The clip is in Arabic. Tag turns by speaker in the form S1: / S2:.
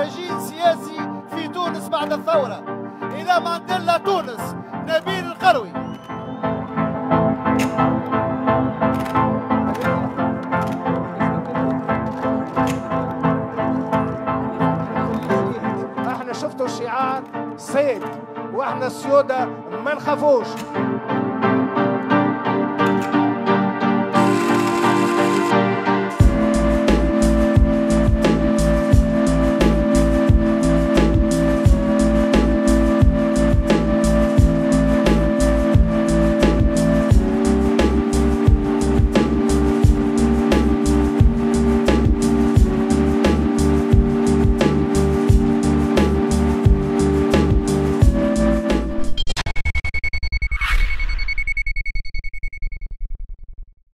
S1: رجيم سياسي في تونس بعد الثورة. إلى مانديلا تونس، نبيل القروي.
S2: احنا شفتوا الشعار صيد، واحنا السيودة ما نخافوش.